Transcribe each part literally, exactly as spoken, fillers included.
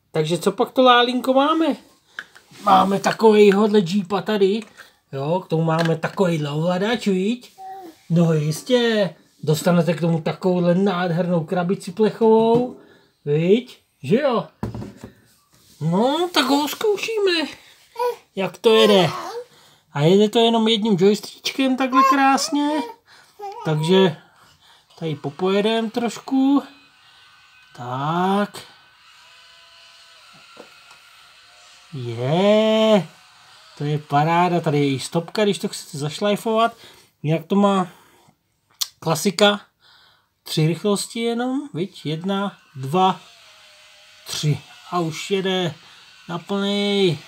Takže co pak to, Lálínko, máme? Máme takovýhodle džípa tady. Jo, k tomu máme takovýhle ovladač, viď? No jistě. Dostanete k tomu takovouhle nádhernou krabici plechovou. Viď? Že jo? No, tak ho zkoušíme. Jak to jede. A jede to jenom jedním joystickem takhle krásně. Takže tady popojedeme trošku. Tak. Je. To je paráda. Tady je i stopka, když to chcete zašlajfovat. Jak to má klasika. Tři rychlosti jenom. Viď? Jedna, dva, tři. A už jede na plný.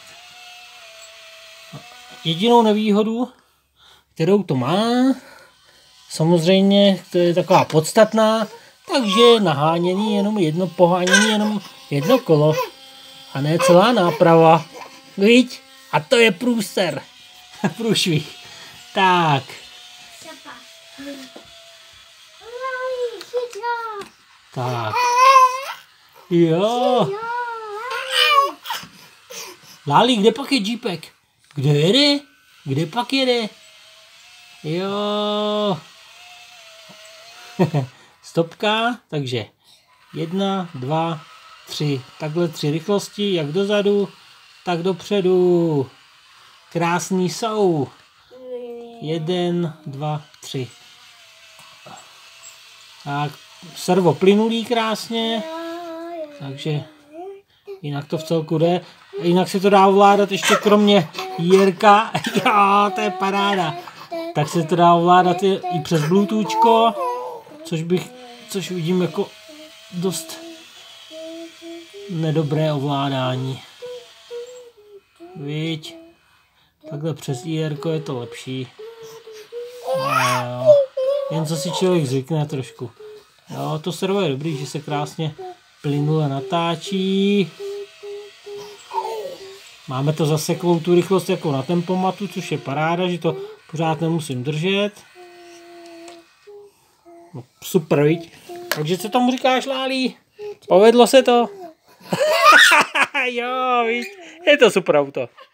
Jedinou nevýhodu, kterou to má, samozřejmě, to je taková podstatná, takže nahánění jenom jedno, pohánění jenom jedno kolo a ne celá náprava. Viď? A to je průser. Průšvih. Tak. Tak. Jo. Lálí, kde pak je džípek? Kde jede? Kde pak jede? Jo. Stopka, takže jedna, dva, tři. Takhle tři rychlosti, jak dozadu, tak dopředu. Krásný jsou. Jeden, dva, tři. Tak, servo plynulý krásně. Takže jinak to v celku jde. Jinak se to dá ovládat ještě kromě Jirka. Jo, to je paráda. Tak se to dá ovládat i, i přes Bluetoothko, což bych, což vidím jako dost nedobré ovládání. Viď? Takhle přes Jirko je to lepší. No, jen co si člověk zvykne trošku. Jo, to servo je dobrý, že se krásně plynule natáčí. Máme to zaseklou tu rychlost jako na tempomatu, což je paráda, že to pořád nemusím držet. No, super, viď? Takže co tomu říkáš, Lálí? Povedlo se to? Jo, viď? Je to super auto.